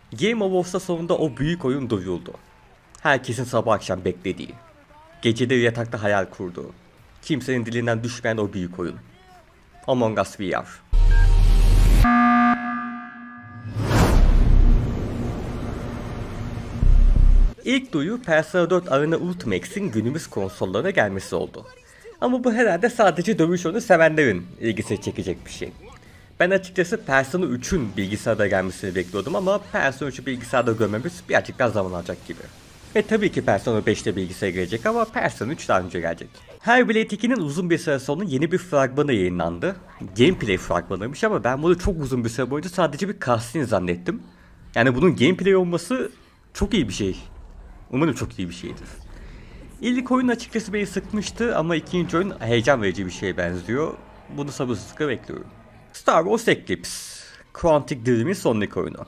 Game Awards'ta sonunda o büyük oyun duyuldu. Herkesin sabah akşam beklediği, geceleri yatakta hayal kurduğu, kimsenin dilinden düşmeyen o büyük oyun. Among Us VR. İlk duyuru Persona 4 Arena Ultimates'in günümüz konsollara gelmesi oldu. Ama bu herhalde sadece dövüş oyunu sevenlerin ilgisini çekecek bir şey. Ben açıkçası Persona 3'ün bilgisayarda gelmesini bekliyordum ama Persona 3'ü bilgisayarda görmemiz birazcık daha zaman alacak gibi. Ve tabii ki Persona 5'te bilgisayara gelecek ama Persona 3 daha önce gelecek. Hellblade 2'nin uzun bir süre sonra yeni bir fragmanı yayınlandı. Gameplay fragmanıymış ama ben bunu çok uzun bir süre boyunca sadece bir cutscene zannettim. Yani bunun gameplay olması çok iyi bir şey. Umarım çok iyi bir şeydir. İlk oyun açıkçası beni sıkmıştı ama ikinci oyun heyecan verici bir şeye benziyor. Bunu sabırsızlıkla bekliyorum. Star Wars Eclipse, Quantic Dream'in sonraki oyunu.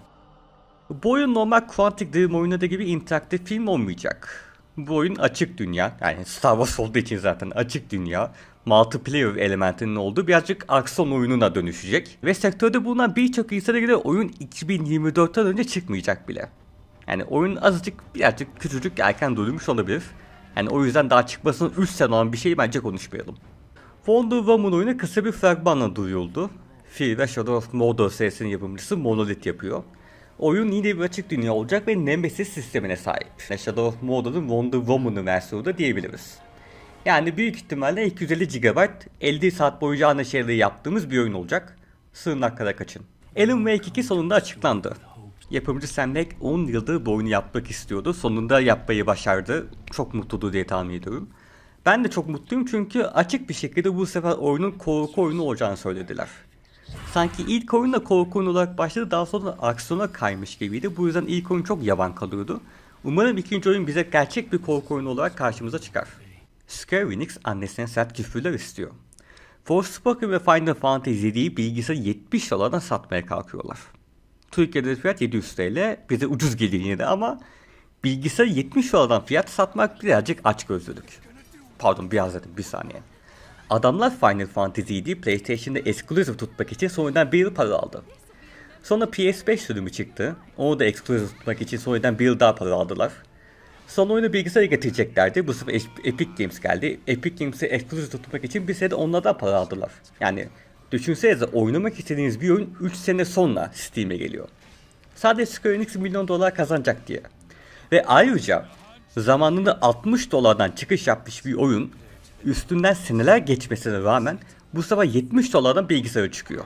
Bu oyun normal Quantic Dream oyunu gibi interaktif film olmayacak. Bu oyun açık dünya, yani Star Wars olduğu için zaten açık dünya, multiplayer elementinin olduğu birazcık aksiyon oyununa dönüşecek. Ve sektörde bulunan birçok insana göre oyun 2024'ten önce çıkmayacak bile. Yani oyun azıcık birazcık küçücük erken duyulmuş olabilir. Yani o yüzden daha çıkmasının 3 sene olan bir şeyi bence konuşmayalım. Wonder Woman oyunu kısa bir fragmanla duyuruldu. Fear ve Shadow of Mordor serisinin yapımcısı Monolith yapıyor. Oyun yine bir açık dünya olacak ve Nemesis sistemine sahip. Shadow of Mordor'un Wonder Woman'ı versiyonu da diyebiliriz. Yani büyük ihtimalle 250 GB 50 saat boyunca aynı şeyleri yaptığımız bir oyun olacak. Sığınaklara kaçın. Alan Wake 2 sonunda açıklandı. Yapımcı Sam Lake 10 yıldır bu oyunu yapmak istiyordu. Sonunda yapmayı başardı. Çok mutludu diye tahmin ediyorum. Ben de çok mutluyum çünkü açık bir şekilde bu sefer oyunun korku oyunu olacağını söylediler. Sanki ilk oyunla korku oyunu olarak başladı, daha sonra aksiyona kaymış gibiydi. Bu yüzden ilk oyun çok yavan kalıyordu. Umarım ikinci oyun bize gerçek bir korku oyunu olarak karşımıza çıkar. Square Enix annesine sert küfürler istiyor. Forspoken ve Final Fantasy 7'yi bilgisayar 70 dolardan satmaya kalkıyorlar. Türkiye'de fiyat 700 TL, bize ucuz geliyor yine de ama bilgisayar 70 dolardan fiyat satmak birazcık açgözlülük. Pardon biraz dedim, bir saniye. Adamlar Final Fantasy 7'yi PlayStation'da exclusive tutmak için sonradan bir yıl para aldı. Sonra PS5 sürümü çıktı. Onu da exclusive tutmak için sonradan bir yıl daha para aldılar. Son oyunu bilgisayara getireceklerdi. Bu sefer Epic Games geldi. Epic Games'i exclusive tutmak için bir sene onlardan para aldılar. Yani düşünsenize, oynamak istediğiniz bir oyun 3 sene sonra Steam'e geliyor. Sadece Square Enix milyon dolar kazanacak diye. Ve ayrıca zamanında 60 dolardan çıkış yapmış bir oyun üstünden seneler geçmesine rağmen bu sefer 70 dolardan bilgisayara çıkıyor.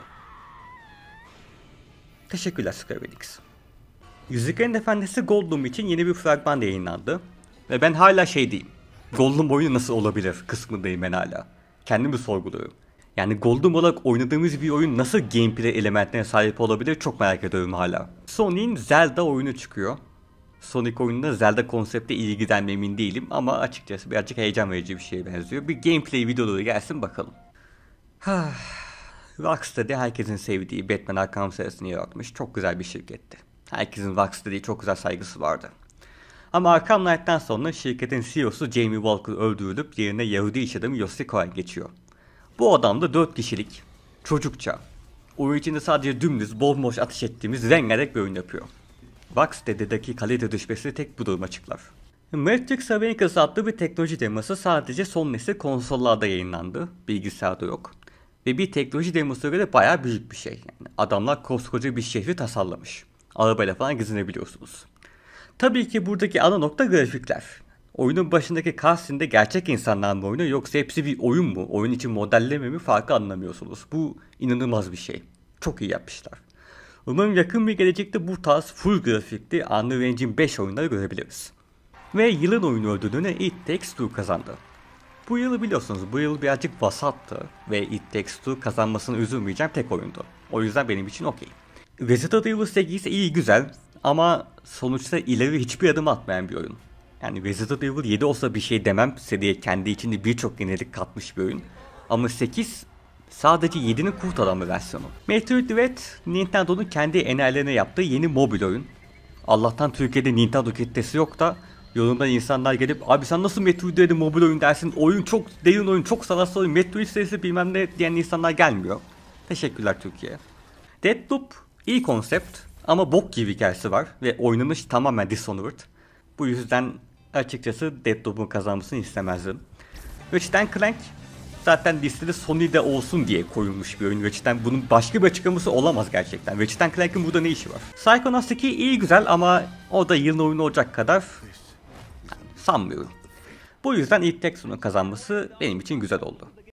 Teşekkürler Square Enix. Yüzüklerin Efendisi Gollum için yeni bir fragman yayınlandı. Ve ben hala diyeyim. Gollum oyunu nasıl olabilir kısmındayım ben hala. Kendimi sorguluyorum. Yani Gollum olarak oynadığımız bir oyun nasıl gameplay elementlerine sahip olabilir çok merak ediyorum hala. Sony'nin Zelda oyunu çıkıyor. Sonic oyununda Zelda konsepte iyi giden emin değilim ama açıkçası birazcık heyecan verici bir şeye benziyor. Bir gameplay videoları gelsin bakalım. Rocksteady herkesin sevdiği Batman Arkham serisini yaratmış. Çok güzel bir şirketti. Herkesin Rocksteady'ye çok güzel saygısı vardı. Ama Arkham Knight'tan sonra şirketin CEO'su Jamie Walker öldürülüp yerine Yahudi iş adamı Yossi Cohen geçiyor. Bu adam da 4 kişilik, çocukça, oyun içinde sadece dümdüz, bomboş ateş ettiğimiz rengarenk bir oyun yapıyor. Rocksteady'deki kalite düşmesi tek bu durum açıklar. Matrix Awakens adlı bir teknoloji demosu sadece son nesil konsollarda yayınlandı, bilgisayarda yok. Ve bir teknoloji demosuna göre bayağı büyük bir şey. Yani adamlar koskoca bir şehri tasarlamış. Arabayla falan gezinebiliyorsunuz. Tabii ki buradaki ana nokta grafikler. Oyunun başındaki cutscene'de gerçek insanlar mı oynuyor yoksa hepsi bir oyun mu? Oyun için modelleme mi, farkı anlamıyorsunuz. Bu inanılmaz bir şey. Çok iyi yapmışlar. Umarım yakın bir gelecekte bu tarz full grafikli Unreal Engine 5 oyunları görebiliriz. Ve yılın oyunu ödülünü It Takes Two kazandı. Bu yılı biliyorsunuz, bu yıl birazcık vasattı ve It Takes Two kazanmasını üzülmeyeceğim tek oyundu. O yüzden benim için okey. Resident Evil 8 iyi güzel ama sonuçta ileri hiçbir adım atmayan bir oyun. Yani Resident Evil 7 olsa bir şey demem, seriye kendi içinde birçok yenilik katmış bir oyun. Ama 8 sadece 7'nin kurt adamı versiyonu. Metroid Dread, Nintendo'nun kendi enayilerine yaptığı yeni mobil oyun. Allah'tan Türkiye'de Nintendo kitlesi yok da yorumdan insanlar gelip abi sen nasıl Metroid Dread'e mobil oyun dersin, oyun çok derin oyun, çok sanatsal oyun, Metroid serisi bilmem ne diyen insanlar gelmiyor. Teşekkürler Türkiye. Deathloop iyi konsept Ama bok gibi hikayesi var ve oynanış tamamen Dishonored. Bu yüzden açıkçası Deathloop'un kazanmasını istemezdim. Ratchet Clank zaten listede Sony'de olsun diye koyulmuş bir oyun. Ratchet'ten bunun başka bir açıklaması olamaz gerçekten. Ratchet Clank'ın burada ne işi var? Psychonauts 2 iyi güzel ama o da yılın oyunu olacak kadar sanmıyorum. Bu yüzden ilk Texon'un kazanması benim için güzel oldu.